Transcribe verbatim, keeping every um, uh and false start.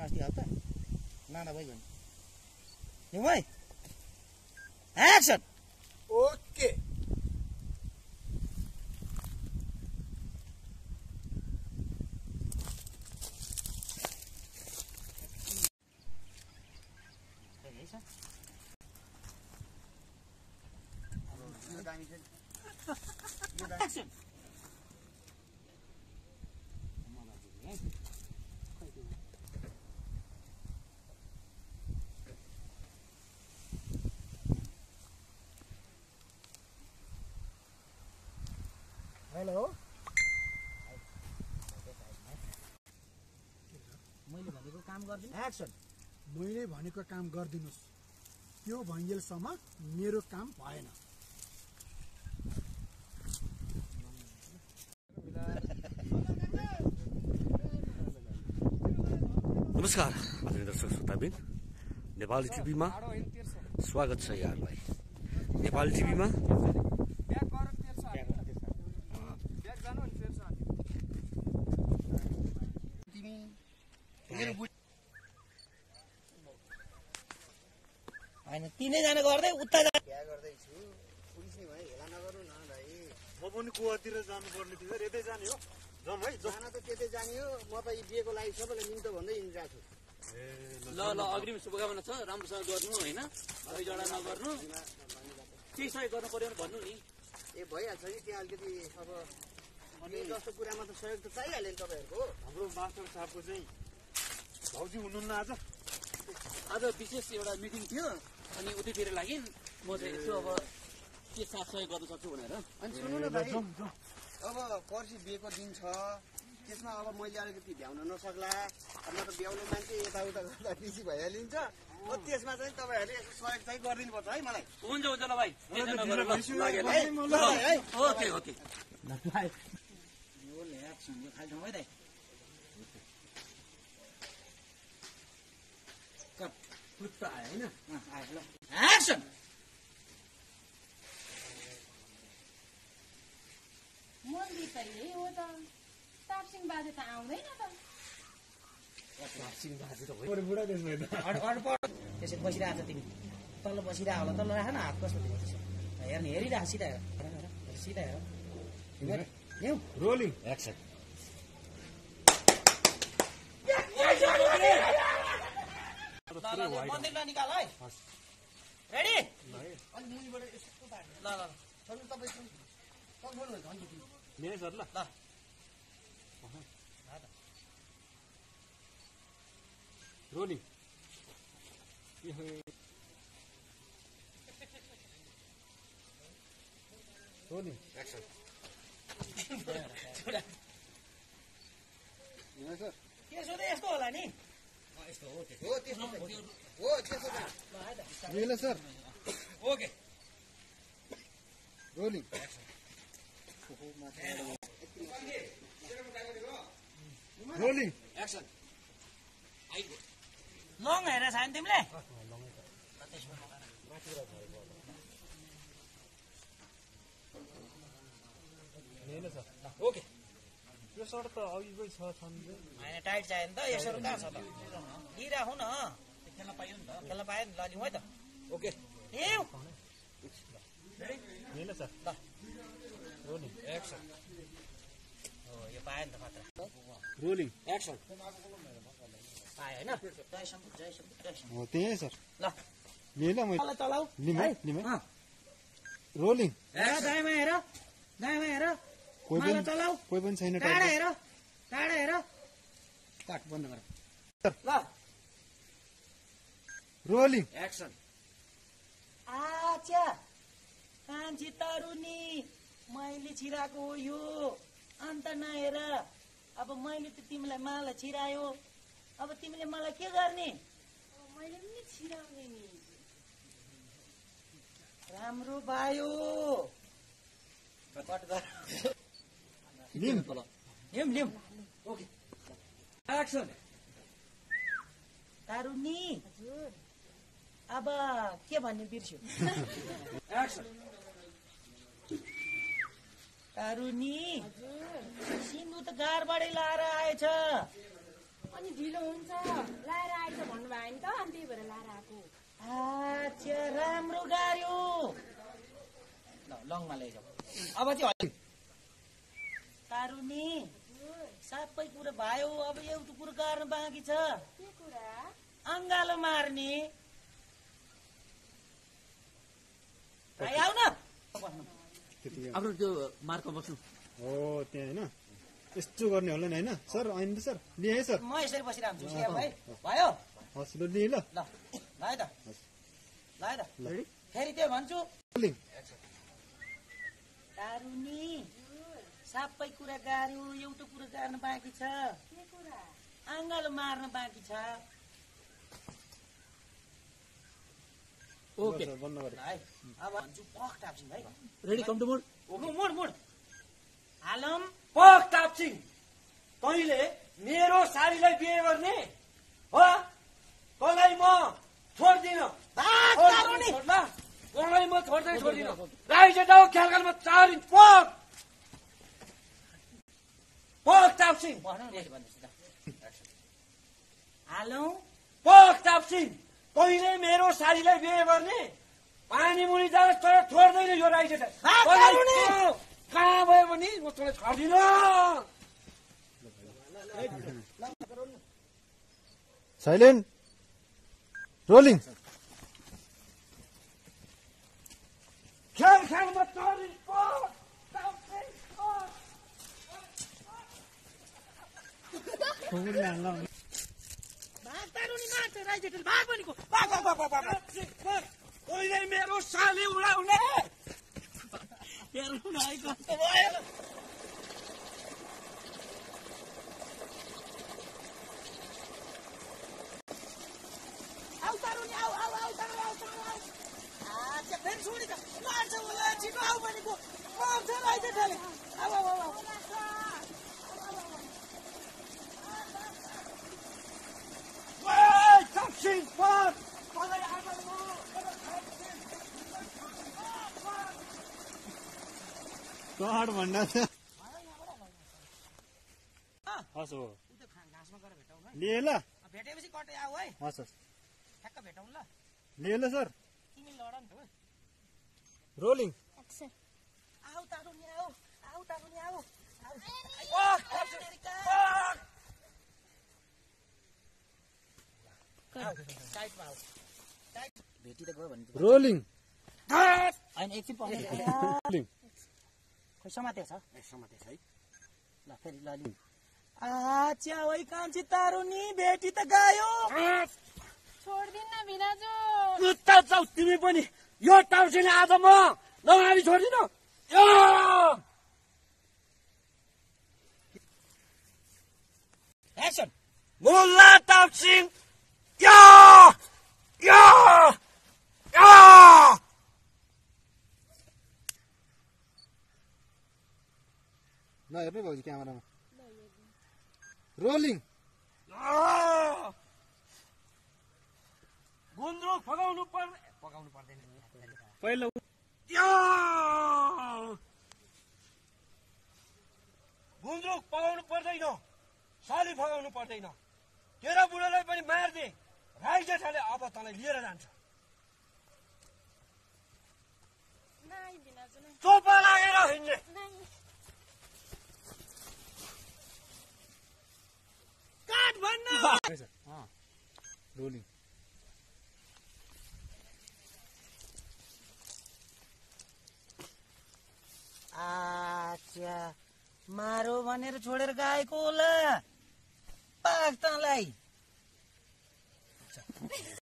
अस्ति हप्ता नाना भाइ भन्नु यो भाइ एक्सन ओके एक्सन हेलो मैले भनेको काम गर्दिनु एक्सन मैले भनेको काम गरिदिनुस् त्यो भइन्जेलसम्म मेरो काम भएन नमस्कार आदरणीय दर्शक श्रोताबिन नेपाली टिभीमा स्वागत छ यहाँलाई। नेपाली टिभीमा हैन तिनैजना गर्दै उता जा क्या गर्दैछु पुलिस नि भाइ हेला नगर्नु न भाइ म पनि गोवातिर जानुपर्ने थियो यतै जाने हो जाउँ है जान त त्यतै जाने हो म त यी बिहेको लागि सबैलाई निम्तो भन्दै हिँडिरहेको छु ल ल अग्रिम शुभकामना छ राम्रोसँग गर्नु होइन अघि जडा नगर्नु केही सहयोग गर्नु पर्यो भने भन्नु नि ए भइहाल्छ नि त्यहाँ अलिकति अब अनि जस्तो कुरामा त सहयोग त चाहिहाल्यो नि तपाईँहरूको हाम्रो मास्टर साहबको चाहिँ भाउजू हुनुहुन्न आज आज विशेष एउटा मिटिङ थियो अनि उतैतिर लागि म चाहिँ यसो अब के साथ सहयोग गर्न सक्छु भनेर अनि सुन्नु न भाइ अब पर्सि बिहेको दिन छ त्यसमा अब मैले अलिकति भ्याउन नसक्ला अब म त भ्याउने मान्छे यताउता गर्दा बिजी भइहालिन्छ हो त्यसमा चाहिँ तपाईँहरूले यसो सहयोग चाहिँ गरिदिनु पर्छ है मलाई हुन्छ हुन्छ ल भाइ ओके ओके यो एक्सन यो खाली ठाउँ है दाइ कट फुट आयो हैन आयो ल एक्सन मन्दी त यही हो त तापसिङ बाजे त आउँदैन त सिङ बाजे त हो बुढा त्यसमा त अड पड त्यसै बसिरहेको छ तिमी तल्ल बसिरहेको होला तल्ल राख न हात कस्तो दिन्छ हेर्नु हेरिरहेको सिधा हेर सिधा हेर न्यू रोलिङ एक्सन मन्दिर निकाल है रेडी अनि मुनिबाट यस्तो ल ल छोड्नु तपाईँ छोड्नु मेरै सर ल ल रोलिङ रोलिङ एक्सन त्यसो त यस्तो होला नि हो त्यसो हो त्यसो रेला sir okay rolling rolling action लङ हेरेर छ नि तिमीले ओके यो सर्ट त अघिकै छ छन् होइन टाइट चाहियो नि त यसरी कहाँ छ त लिइराखौ न खेल्न पाइयो नि त खेल्न पायो नि ल लिउँ है त ओके ए रेला सर ल रोलिङ एक्सन हो यो पायो नि त मात्र रोलिङ एक्सन पायो होइन जय शम्भु जय शम्भु जय शम्भु हो त्यही सर ल लिएन मैले तल चलाऊ लिमै लिमै अँ रोलिङ हेर दायाँमा हेर दायाँमा हेर कोही माला पनि चलाऊ कोही पनि छैन टाढा हेर टाढा हेर काट बन्द गर ल रोलिङ एक्सन आचा कान्छी तरुनी मैले छिराएको हो यो अन्त नहेर अब मैले त तिमीलाई माला छिरायो अब तिमीले मलाई के गर्ने मैले पनि छिराउने नि राम्रो भयो कट गर लिम लिउँ लिउँ ओके एक्सन तारुनी अब के भन्ने बिर्स्यो एक्सन तारुनी सिन्धु त गारबाडै लाएर आएछ अनि ढिलो हुन्छ लाएर लङमा लैजाऊ अब चाहिँ तारुनी सबै कुरा भयो अब एउटा कुरो गर्न बाँकी छ के कुरा अङ्गालो मार्ने भाइ आऊ न आफ्नो त्यो मार्कमा बस्नु हो त्यहाँ होइन यस्तो गर्ने होला नि होइन सर होइन सर लिएँ है सर म यसरी बसिरहन्छु भाइ भयो हस् ल लिएँ ल ल ल है त ल है त फेरि त्यो भन्छु रोलिङ तारुनी सबै कुरा गाह्रो एउटा कुरा गर्न बाँकी छ के कुरा अङ्गालो मार्न बाँकी छ ओके सर बन्द गरे है अब भन्छु पख टाप्छिन् है रेडी कम टु मोड मुड मुड हालम पख टाप्सिङ तैँले मेरो सारीलाई बिहे गर्ने हो तँलाई म छोड्दिन तँलाई म छोड्दै छोड्दिन राई जाऊ ख्यालकालमा चार इन्च पख पख टाप्सिङ हालौ पख टाप्सिङ तैँले मेरो सारीलाई बिहे गर्ने पानी मुनि जाओस् तर छोड्दैन यो राई जेठा कहाँ भयो भने म तँलाई छोड्दिन साइलेन्ट रोलिङ ख्याल ख्यालमा चार इन्च पख टाप्सिङ भाग तारुनी मार्छ राई जेठल भाग भनेको भाग भाग भाग भाग भाग तैँले मेरो साली उडाउने हेर्नु भाइ कस्तो भयो आउ तारुनी आउ आउ आउ तारुनी आउ तारुनी आउ आच्छा फेरि छोडी त मार्छ होला छिटो आउ भनेको मार्छ राई जेठलले आउ आउ आउ टाप्सिङ पख तँलाई आज म कड भन्दा छ हस् हो घाँसमा गएर भेटौँ है लिएँ ल भेटेपछि कतै आऊ है हस् हस् ठ्याक्क भेटौँ ल लिएँ ल सर तिमी लड नि त रोलिङ आऊ तारुनी आऊ आऊ तारुनी आऊ आऊ साइडमा आऊ भेटी त गयो भने रोलिङ होइन एकछिन पर्ने रोलिङ खोइ समातेको छ समाते छ है ल फेरि ल लिउँ आच्छा ओइ कान्छी तारुनी भेटी त गयो छोड्दिन्न भिनाजु कुत्ता जाऊ तिमी पनि यो टाप्सिङले आज म नगाडी छोड्दिन एक्सन मुल्ला टाप्सिङ या या या नहेर्नु भाउजी क्यामेरामा रोलिङ गुन्द्रुक फगाउनु पर्ने पकाउनु पर्दैन पहिलो गुन्द्रुक पकाउनु पर्दैन साली फगाउनु पर्दैन तेरो बुढोलाई पनि मारिदिए राई जेठाले अब तँलाई लिएर जान्छ नाइ भिनाजु नाइ चोपा लागेर हिँड्ने नाइ काट भन्न रोलिङ आच्छा मारो भनेर छोडेर गएको होला पाक तँलाई